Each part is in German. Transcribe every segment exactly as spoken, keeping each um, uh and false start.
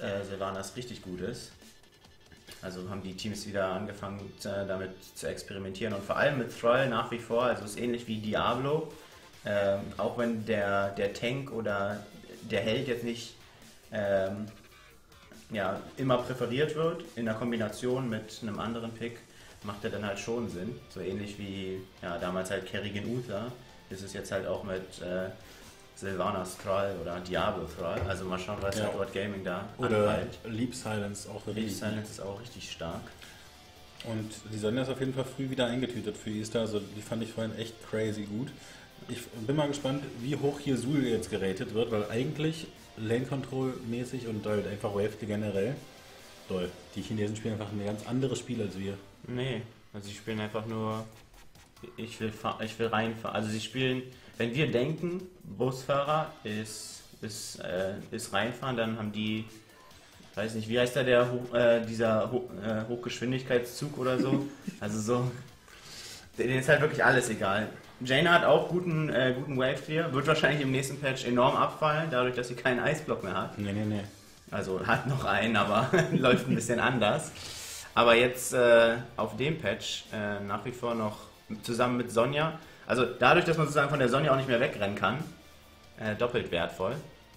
äh, Sylvanas richtig gut ist. Also haben die Teams wieder angefangen äh, damit zu experimentieren und vor allem mit Thrall nach wie vor, also ist ähnlich wie Diablo, ähm, auch wenn der, der Tank oder der Held jetzt nicht ähm, ja, immer präferiert wird, in der Kombination mit einem anderen Pick macht er dann halt schon Sinn. So ähnlich wie ja, damals halt Kerrigan Uther, ist es jetzt halt auch mit äh, Sylvanas Thrall oder Diablo Thrall. Also mal schauen, was ja. Edward Gaming da Oder anhält. Leap Silence auch Leap richtig. Silence ist auch richtig stark. Und die Sonja ist auf jeden Fall früh wieder eingetütet für Easter. Also die fand ich vorhin echt crazy gut. Ich bin mal gespannt, wie hoch hier Zul jetzt geratet wird, weil eigentlich Lane Control mäßig und halt einfach Wave generell. Toll. Die Chinesen spielen einfach ein ganz anderes Spiel als wir. Nee, also sie spielen einfach nur, ich will, ich will reinfahren. Also sie spielen, wenn wir denken, Busfahrer ist, ist, äh, ist reinfahren, dann haben die, weiß nicht, wie heißt da der, äh, dieser Ho äh, Hochgeschwindigkeitszug oder so. Also so, denen ist halt wirklich alles egal. Jaina hat auch guten, äh, guten Wave Clear, wird wahrscheinlich im nächsten Patch enorm abfallen, dadurch, dass sie keinen Eisblock mehr hat. Nee, nee, nee. Also hat noch einen, aber läuft ein bisschen anders. Aber jetzt äh, auf dem Patch äh, nach wie vor noch zusammen mit Sonja. Also dadurch, dass man sozusagen von der Sonja auch nicht mehr wegrennen kann, äh, doppelt wertvoll.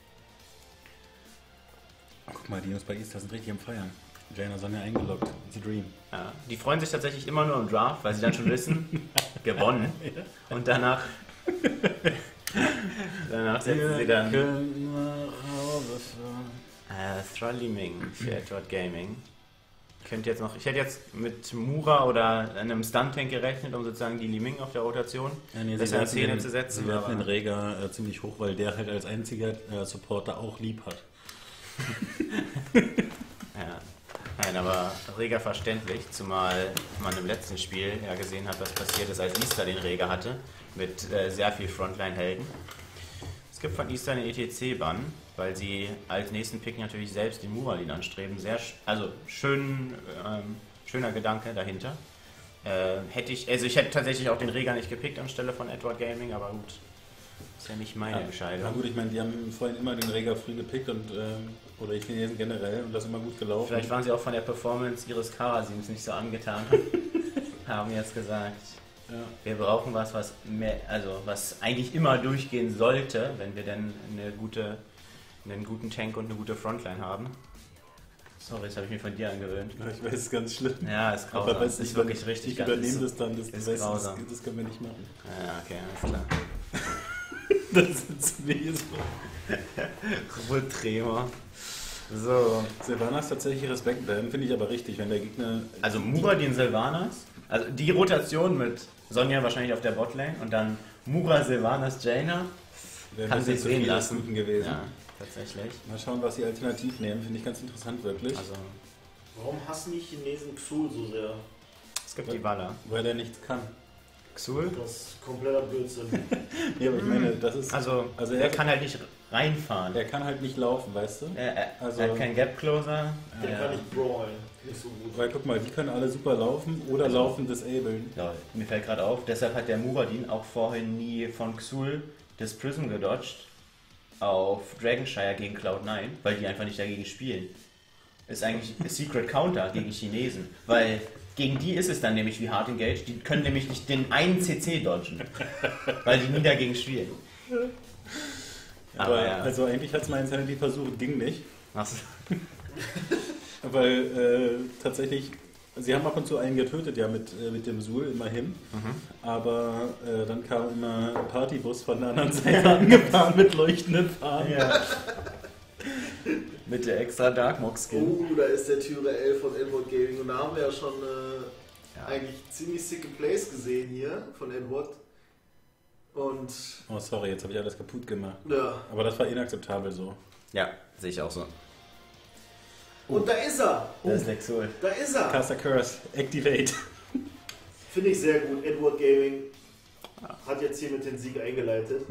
Oh, guck mal, die Jungs bei Easter sind richtig am Feiern. Jaina Sonja eingeloggt. It's a dream. Ja, die freuen sich tatsächlich immer nur im Draft, weil sie dann schon wissen, gewonnen. Und danach, danach setzen sie dann äh, Thrall Li Ming für Edward Gaming. Ich könnte jetzt noch, ich hätte jetzt mit Mura oder einem Stun-Tank gerechnet, um sozusagen die Li Ming auf der Rotation ja, nee, das in der Szene zu setzen. Sie werfen den Rega äh, ziemlich hoch, weil der halt als einziger äh, Supporter auch lieb hat. Ja. Nein, aber Rega verständlich, zumal man im letzten Spiel ja gesehen hat, was passiert ist, als Easter den Rega hatte, mit äh, sehr viel Frontline-Helden. Es gibt von Easter eine E T C-Bann, weil sie als nächsten Pick natürlich selbst den Muradin anstreben. Sehr, also schön, ähm, schöner Gedanke dahinter. Äh, hätte ich, also ich hätte tatsächlich auch den Rega nicht gepickt anstelle von Edward Gaming, aber gut, ist ja nicht meine ja, Entscheidung. Na gut, ich meine, die haben vorhin immer den Rega früh gepickt und ähm, oder die Chinesen generell und das ist immer gut gelaufen. Vielleicht waren sie auch von der Performance ihres Karasims nicht so angetan. Haben jetzt gesagt, ja. Wir brauchen was, was mehr, also was eigentlich immer durchgehen sollte, wenn wir denn eine gute, einen guten Tank und eine gute Frontline haben. Sorry, das habe ich mir von dir angewöhnt. Ja, ich weiß, es ist ganz schlimm. Ja, ist grausam. Aber das ist wirklich richtig. Ich übernehme das dann, das, ist das, grausam. Das, das können wir nicht machen. Ja, okay, alles klar. Das ist wie so. Ruhetrema. So. Sylvanas tatsächlich Respekt werden, finde ich aber richtig, wenn der Gegner... Also Muradin Sylvanas, also die Rotation mit Sonja wahrscheinlich auf der Botlane und dann Mura, Sylvanas, Jaina, kann sich sehen lassen. Gewesen. Ja, tatsächlich. Mal schauen, was sie alternativ nehmen, finde ich ganz interessant wirklich. Also, warum hassen die Chinesen Xul so sehr? Es gibt die Waller. Weil er nichts kann. Xul? Das ist kompletter Blödsinn. Ja, aber ich meine, das ist... Also, also er, er kann halt nicht reinfahren. Er kann halt nicht laufen, weißt du? Er, er, also, er hat keinen Gap-Closer. Der ja. kann nicht brawlen. Nicht so gut. Weil guck mal, die können alle super laufen oder also, laufen disablen. Ja, mir fällt gerade auf, deshalb hat der Muradin auch vorhin nie von Xul das Prism gedodged auf Dragonshire gegen Cloud neun, weil die einfach nicht dagegen spielen. Ist eigentlich ein Secret Counter gegen Chinesen, weil gegen die ist es dann nämlich wie Hard Engage, die können nämlich nicht den einen C C dodgen, weil die nie dagegen spielen. Aber, ja. Also eigentlich hat es mal Insanity versucht, ging nicht. Was? Weil äh, tatsächlich, sie haben ab und zu einen getötet, ja, mit, äh, mit dem Zul immerhin. Mhm. Aber äh, dann kam immer ein Partybus von der anderen Seite angefahren mit leuchtenden Farben. Ja. Mit der extra Darkmog Skin. Oh, da ist der Türe elf von Edward Gaming und da haben wir ja schon äh, ja. eigentlich ziemlich sicke Plays gesehen hier von Edward. Und... Oh sorry, jetzt habe ich alles kaputt gemacht. Ja. Aber das war inakzeptabel so. Ja, sehe ich auch so. Und oh. da ist er! Da ist Lexul. Da ist er! Caster Curse, Activate. Finde ich sehr gut. Edward Gaming hat jetzt hier mit den Sieg eingeleitet.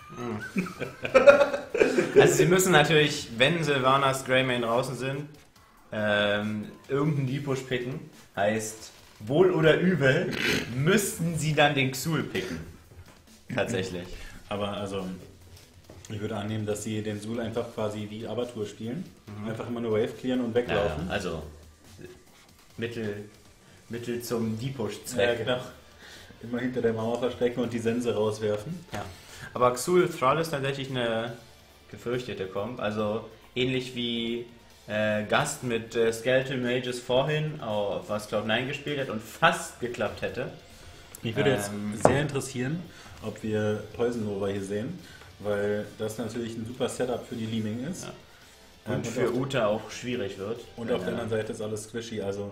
Also sie müssen natürlich, wenn Sylvanas Greymane draußen sind, ähm, irgendeinen Deep-Push picken. Heißt, wohl oder übel, müssten sie dann den Xul picken. Tatsächlich. Aber also, Ich würde annehmen, dass sie den Zul einfach quasi wie Abatur spielen. Mhm. Einfach immer nur Wave clearen und weglaufen. Ja, also Mittel, Mittel zum Deep-Push-Zweck. Ja, genau. Immer hinter der Mauer verstecken und die Sense rauswerfen. Ja. Aber Xul Thrall ist tatsächlich eine gefürchtete Comp. Also ähnlich wie äh, Gast mit äh, Skeletal Mages vorhin, auf was Cloud neun gespielt hat und fast geklappt hätte. Mich würde ähm, jetzt sehr interessieren, ob wir Poison Nova hier sehen, weil das natürlich ein super Setup für die Leeming ist. Ja. Und, ähm, und für Uta auch schwierig wird. Und auf der anderen Seite ist alles squishy, also...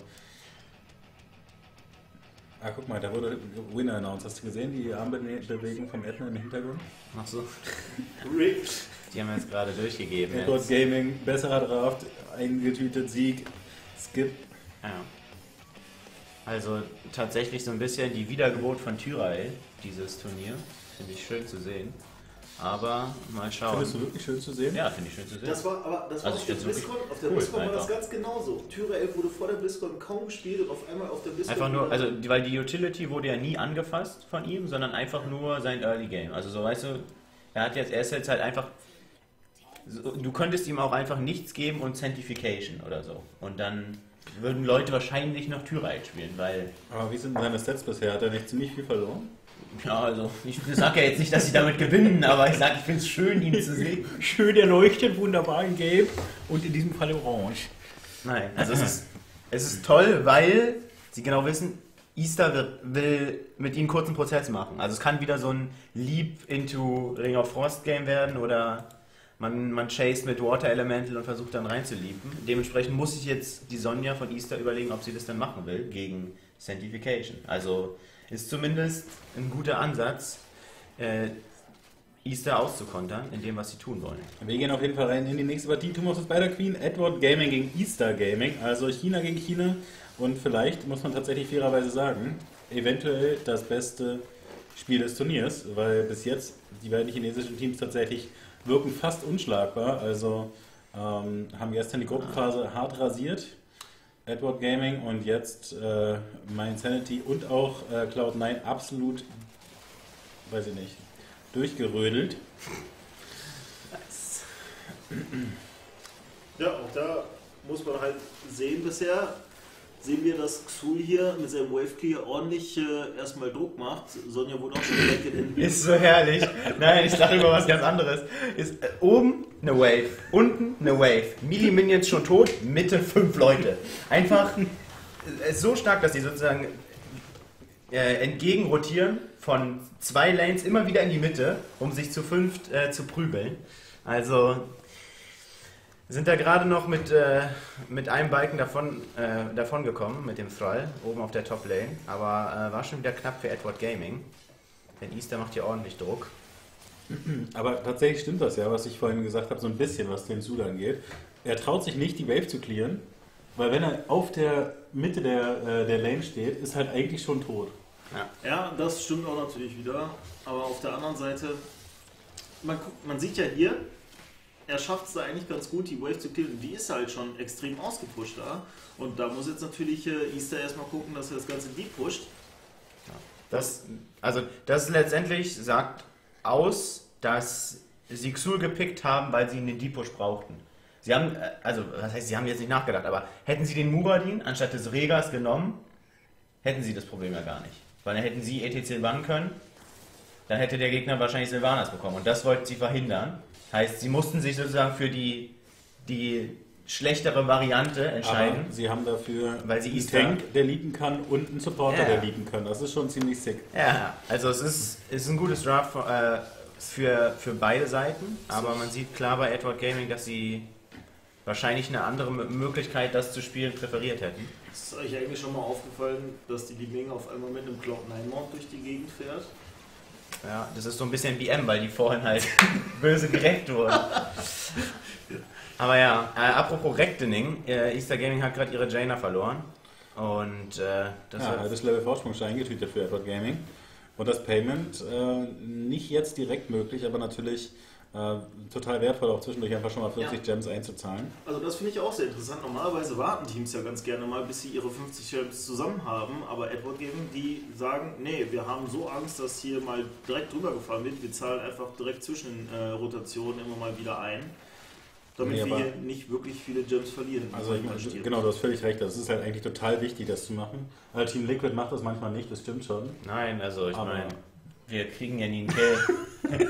Ah, guck mal, da wurde Winner announced. Hast du gesehen, die Armbewegung vom Edna im Hintergrund? Ach so. Die haben wir jetzt gerade durchgegeben. Edward Gaming, besserer Draft, eingetütet, Sieg, Skip. Ja. Also tatsächlich so ein bisschen die Wiedergeburt von Tyrael, dieses Turnier. Finde ich schön zu sehen. Aber mal schauen. Findest du wirklich schön zu sehen? Ja, finde ich schön zu sehen. Das war, aber das war also auf der BlizzCon, auf der cool, BlizzCon war einfach. das ganz genauso. Tyrael wurde vor der BlizzCon kaum gespielt und auf einmal auf der BlizzCon... Einfach nur, also weil die Utility wurde ja nie angefasst von ihm, sondern einfach nur sein Early Game. Also so, weißt du, er hat jetzt, er ist jetzt halt einfach... Du könntest ihm auch einfach nichts geben und Sanctification oder so. Und dann würden Leute wahrscheinlich noch Tyrael spielen, weil... Aber wie sind seine Stats bisher? Hat er nicht ziemlich viel verloren? Ja, also ich sage ja jetzt nicht, dass sie damit gewinnen, aber ich sage, ich finde es schön, ihn zu sehen. Schön erleuchtet, wunderbar in Gelb und in diesem Fall Orange. Nein, also es ist, es ist toll, weil sie genau wissen, Easter wird, will mit ihnen einen kurzen Prozess machen. Also es kann wieder so ein Leap into Ring of Frost Game werden oder man, man chase mit Water Elemental und versucht dann reinzuleapen. Dementsprechend muss sich jetzt die Sonja von Easter überlegen, ob sie das dann machen will gegen Sanctification. Also ist zumindest ein guter Ansatz, äh, Easter auszukontern in dem, was sie tun wollen. Wir gehen auf jeden Fall rein in die nächste Partie. Tumors Spider Queen, Edward Gaming gegen Easter Gaming, also China gegen China. Und vielleicht muss man tatsächlich fairerweise sagen, eventuell das beste Spiel des Turniers, weil bis jetzt die beiden chinesischen Teams tatsächlich wirken fast unschlagbar. Also ähm, haben gestern die Gruppenphase hart rasiert. Edward Gaming und jetzt äh, Mindsanity und auch äh, Cloud neun absolut, weiß ich nicht, durchgerödelt. Nice. Ja, auch da muss man halt sehen bisher, sehen wir, dass Xul hier mit seinem Wave Clear ordentlich äh, erstmal Druck macht. Sonja wurde auch schon direkt in... Ist so herrlich. Nein, ich dachte über was ganz anderes. Ist äh, oben eine Wave, unten eine Wave. Melee-Minions schon tot, Mitte fünf Leute. Einfach äh, so stark, dass sie sozusagen äh, entgegenrotieren von zwei Lanes immer wieder in die Mitte, um sich zu fünft äh, zu prügeln. Also... Sind da gerade noch mit, äh, mit einem Balken davon, äh, davon gekommen, mit dem Thrall, oben auf der Top Lane. Aber äh, war schon wieder knapp für Edward Gaming. Denn Easter macht hier ordentlich Druck. Aber tatsächlich stimmt das ja, was ich vorhin gesagt habe, so ein bisschen, was den Zul angeht. Er traut sich nicht, die Wave zu clearen, weil wenn er auf der Mitte der, äh, der Lane steht, ist halt eigentlich schon tot. Ja. ja, das stimmt auch natürlich wieder. Aber auf der anderen Seite, man, guckt, man sieht ja hier, er schafft es da eigentlich ganz gut, die Wave zu killen. Die ist halt schon extrem ausgepusht da. Und da muss jetzt natürlich äh, Easter erstmal gucken, dass er das Ganze deep pusht. Ja. Das, also das letztendlich sagt aus, dass sie Xul gepickt haben, weil sie einen Deep Push brauchten. Sie haben, also was heißt, sie haben jetzt nicht nachgedacht, aber hätten sie den Muradin anstatt des Regas genommen, hätten sie das Problem ja gar nicht. Weil dann hätten sie E T Sylvain können, dann hätte der Gegner wahrscheinlich Sylvanas bekommen. Und das wollten sie verhindern. Heißt, sie mussten sich sozusagen für die, die schlechtere Variante entscheiden. Aber sie haben dafür weil sie einen Tank, der leaden kann, und einen Supporter, ja. der leaden kann. Das ist schon ziemlich sick. Ja, also es ist, ist ein gutes Draft für, äh, für, für beide Seiten, aber man sieht klar bei Edward Gaming, dass sie wahrscheinlich eine andere Möglichkeit, das zu spielen, präferiert hätten. Ist euch eigentlich schon mal aufgefallen, dass die Li-Ming auf einmal mit einem Cloud neun Mount durch die Gegend fährt? Ja, das ist so ein bisschen wie M, weil die vorhin halt böse gereckt wurden. Aber ja, äh, apropos Rechtening, äh, Easter Gaming hat gerade ihre Jaina verloren. Und äh, das ja, wird das Level Vorsprung ist eingetütet für Edward Gaming. Und das Payment äh, nicht jetzt direkt möglich, aber natürlich Äh, total wertvoll, auch zwischendurch einfach schon mal vierzig Ja. Gems einzuzahlen. Also das finde ich auch sehr interessant. Normalerweise warten Teams ja ganz gerne mal, bis sie ihre fünfzig Gems zusammen haben, aber Edward Gaming, die sagen, nee, wir haben so Angst, dass hier mal direkt drüber gefahren wird, wir zahlen einfach direkt zwischen äh, Rotationen immer mal wieder ein, damit Nee, wir aber- hier nicht wirklich viele Gems verlieren. Also ich meine, genau, du hast völlig recht, das ist halt eigentlich total wichtig, das zu machen. Also Team Liquid macht das manchmal nicht, das stimmt schon. Nein, also ich Aber- meine, wir kriegen ja nie einen Kill.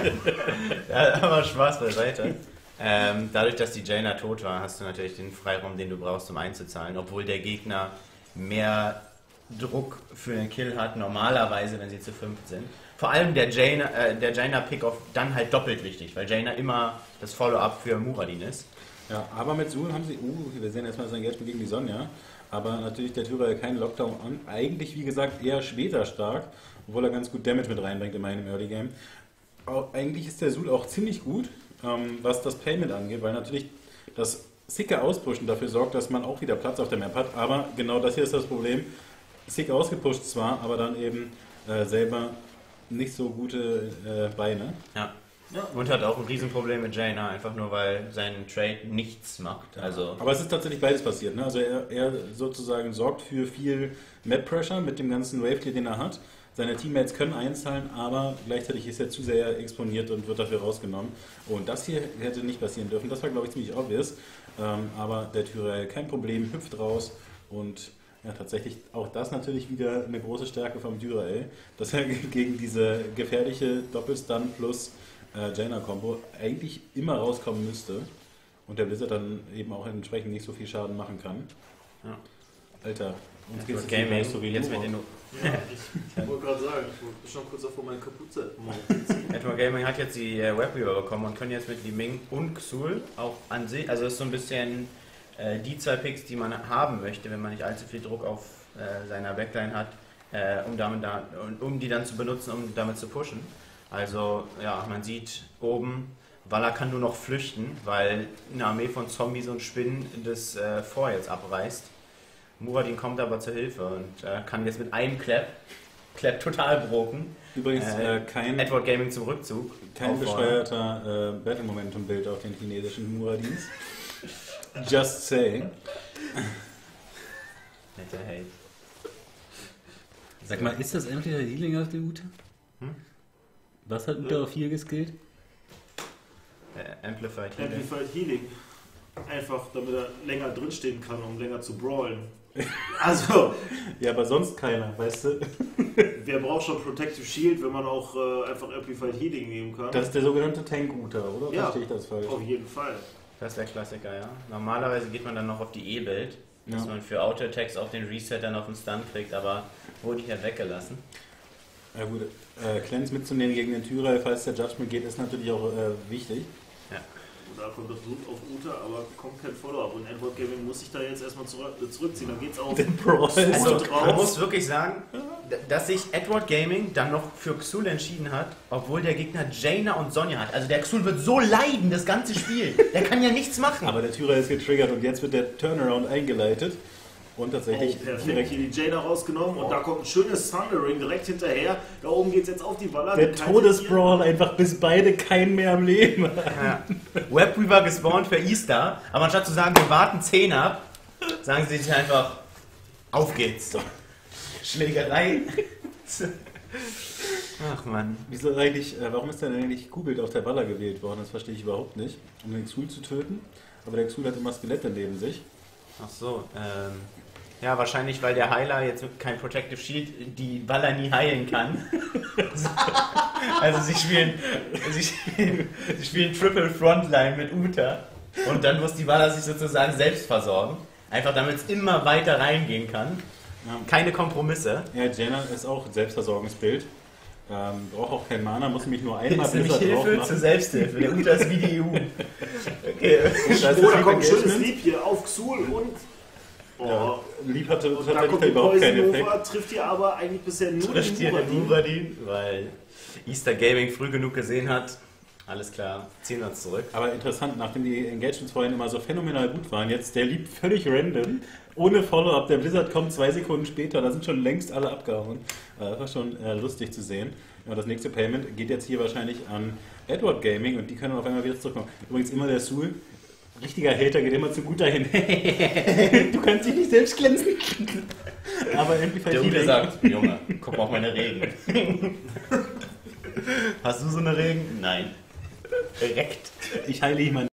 Ja, aber Spaß beiseite. Ähm, dadurch, dass die Jaina tot war, hast du natürlich den Freiraum, den du brauchst, um einzuzahlen. Obwohl der Gegner mehr Druck für den Kill hat, normalerweise, wenn sie zu fünf sind. Vor allem der Jaina, äh, der Jaina Pick-Off dann halt doppelt wichtig, weil Jaina immer das Follow-up für Muradin ist. Ja, aber mit Zul haben sie, uh, wir sehen erstmal sein Engagement gegen die Sonja, aber natürlich der Tyrael keinen Lockdown an. Eigentlich, wie gesagt, eher später stark, obwohl er ganz gut Damage mit reinbringt in meinem Early Game. Auch, eigentlich ist der Zul auch ziemlich gut, ähm, was das Payment angeht, weil natürlich das sicke Auspushen dafür sorgt, dass man auch wieder Platz auf der Map hat, aber genau das hier ist das Problem. Sick ausgepusht zwar, aber dann eben äh, selber nicht so gute äh, Beine. Ja. Ja. Und hat auch ein Riesenproblem mit Jaina, einfach nur weil sein Trade nichts macht. Also Aber es ist tatsächlich beides passiert. Ne? Also er, er sozusagen sorgt für viel Map-Pressure mit dem ganzen Wave-Clear, den er hat. Seine Teammates können einzahlen, aber gleichzeitig ist er zu sehr exponiert und wird dafür rausgenommen. Und das hier hätte nicht passieren dürfen. Das war, glaube ich, ziemlich obvious. Ähm, aber der Tyrael, kein Problem, hüpft raus. Und ja, tatsächlich auch das natürlich wieder eine große Stärke vom Tyrael, dass er gegen diese gefährliche Doppelstun plus äh, Jaina-Kombo eigentlich immer rauskommen müsste. Und der Blizzard dann eben auch entsprechend nicht so viel Schaden machen kann. Ja. Alter, uns Edward geht es Gaming, nicht so wie jetzt Luro. mit den Ja, ich wollte gerade sagen, ich bin schon kurz davor, meine Kapuze morgen zu ziehen. Edward Gaming hat jetzt die äh, Webweaver bekommen und können jetzt mit Li Ming und Xul auch an sich, also das ist so ein bisschen äh, die zwei Picks, die man haben möchte, wenn man nicht allzu viel Druck auf äh, seiner Backline hat, äh, um, damit da, um die dann zu benutzen, um damit zu pushen. Also ja, man sieht oben, Valla kann nur noch flüchten, weil eine Armee von Zombies und Spinnen das äh, Fort jetzt abreißt. Muradin kommt aber zur Hilfe und äh, kann jetzt mit einem Clap, Clap total broken, Übrigens äh, äh, kein, Edward Gaming zum Rückzug. kein auffordern. bescheuerter äh, Battle-Momentum-Bild auf den chinesischen Muradins. Just saying. Netter Hate. Sag mal, ist das entweder Healing auf der Ute? Hm? Was hat Ute auf vier geskillt? Äh, Amplified Healing. Amplified Healing. Einfach, damit er länger drinstehen kann, um länger zu brawlen. Also, Ja, aber sonst keiner, weißt du? wer braucht schon Protective Shield, wenn man auch äh, einfach Amplified Healing nehmen kann? Das ist der sogenannte Tank-Router, oder? Ja. Verstehe ich das falsch? Auf jeden Fall. Das ist der Klassiker, ja. Normalerweise geht man dann noch auf die E-Bild, dass Ja. man für Auto-Attacks auch den Reset dann auf den Stun kriegt, aber wurde hier weggelassen. Ja gut, äh, Clans mitzunehmen gegen den Tyrael, falls der Judgment geht, ist natürlich auch äh, wichtig. Und da kommt das Blut auf Uta, aber kommt kein Follow-up. Und Edward Gaming muss sich da jetzt erstmal zurück, äh, zurückziehen. Dann geht's auf. Den Brawl. Also, Und man raus. muss wirklich sagen, d- dass sich Edward Gaming dann noch für Xul entschieden hat, obwohl der Gegner Jaina und Sonja hat. Also der Xul wird so leiden, das ganze Spiel. Der kann ja nichts machen. Aber der Tyrael ist getriggert und jetzt wird der Turnaround eingeleitet. Und Oh, tatsächlich perfekt, direkt hier die Jaina rausgenommen und da kommt ein schönes Thundering direkt hinterher. Da oben geht's jetzt auf die Waller. der Todesbrawl einfach, bis beide keinen mehr am Leben haben. Ja. Webweaver gespawnt für Easter, aber anstatt zu sagen, wir warten zehn ab, sagen sie sich einfach, auf geht's. Schlägerei. Ach man. Wieso eigentlich, äh, warum ist denn eigentlich Kubild auf der Baller gewählt worden? Das verstehe ich überhaupt nicht. Um den Xul zu töten. Aber der Xul hat immer Skelette neben sich. Ach so, ähm, ja, wahrscheinlich, weil der Heiler jetzt kein Protective Shield die Baller nie heilen kann. Also sie spielen, sie spielen, sie spielen Triple Frontline mit Uta und dann muss die Baller sich sozusagen selbst versorgen. Einfach damit es immer weiter reingehen kann. Ja. Keine Kompromisse. Ja, Jaina ist auch ein Selbstversorgungsbild. Ähm, braucht auch kein Mana, muss nämlich nur einmal Das ist nämlich Blizzard drauf Hilfe machen. zur Selbsthilfe. Der Uta ist wie die E U. Okay. Und da ist Oh, das da kommt ein schönes Engagement. Lieb hier auf Xul und. Oh. Ja, Lieb hatte Und da tatsächlich kommt die überhaupt keinen Poison Effekt. Nova, trifft hier aber eigentlich bisher nur Trifft den hier den Muradin. Muradin, weil Easter Gaming früh genug gesehen hat. Alles klar, ziehen wir uns zurück. Aber interessant, nachdem die Engagements vorhin immer so phänomenal gut waren, jetzt der Lieb völlig random, ohne Follow-up. Der Blizzard kommt zwei Sekunden später, da sind schon längst alle abgehauen. Äh, Das war schon äh, lustig zu sehen. Aber das nächste Payment geht jetzt hier wahrscheinlich an Edward Gaming und die können auf einmal wieder zurückkommen. Übrigens immer der Sul, richtiger Hater, geht immer zu gut dahin. Du kannst dich nicht selbst glänzen. Aber endlich Der Ute sagt, Junge, guck mal auf meine Regen. Hast du so eine Regen? Nein. Direkt. Ich heile jemanden.